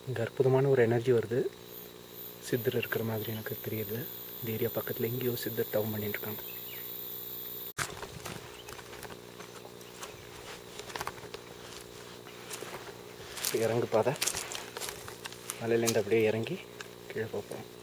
இங்கே அற்புதமான ஒரு எனர்ஜி வருது. சித்தர் இருக்கிற மாதிரி எனக்கு தெரியுது. இந்த ஏரியா பக்கத்தில் எங்கேயோ சித்தர் தவம் பண்ணிட்டுருக்காங்க. இறங்கு பாதை மலையிலேருந்து அப்படியே இறங்கி கீழே போகிறோம்.